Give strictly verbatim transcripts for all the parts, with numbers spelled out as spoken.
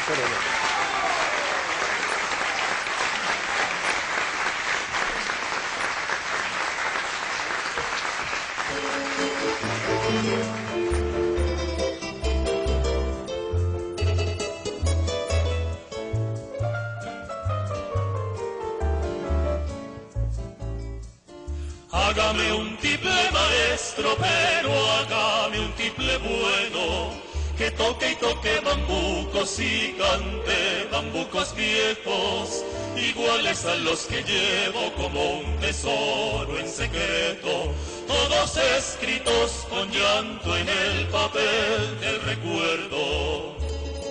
Hágame un tiple maestro, pero hágame un tiple bueno, que toque y toque bambucos y cante bambucos viejos, iguales a los que llevo como un tesoro en secreto, todos escritos con llanto en el papel del recuerdo.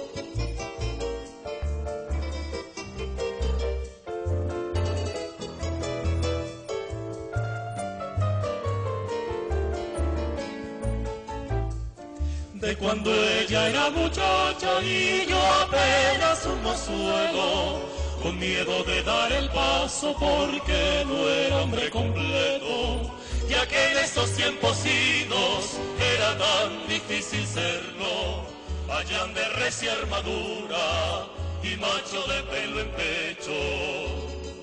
De cuando ella era muchacha y yo apenas un mozuelo, con miedo de dar el paso porque no era hombre completo, ya que en estos tiempos idos era tan difícil serlo, vayan de recia armadura y macho de pelo en pecho.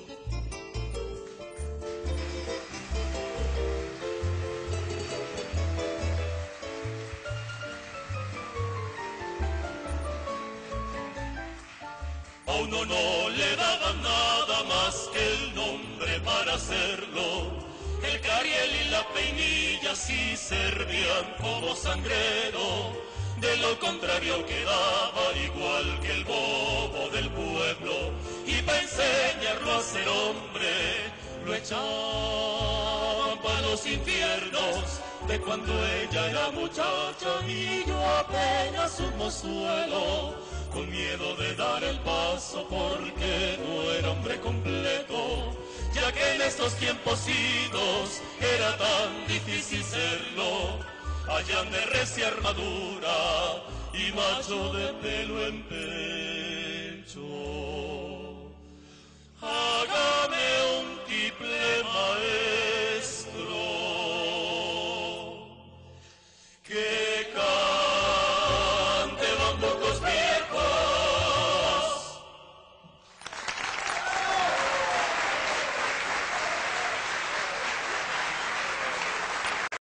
A uno no le daban nada más que el nombre para hacerlo, el cariel y la peinilla sí servían como sangrero, de lo contrario quedaba igual que el bobo del pueblo, y para enseñarlo a ser hombre lo echaban para los infiernos, de cuando ella era muchacha y yo apenas un mozuelo, con miedo de dar el paso porque no era hombre completo, ya que en estos tiempos idos era tan difícil serlo, hayan de recia armadura y macho de pelo en pecho.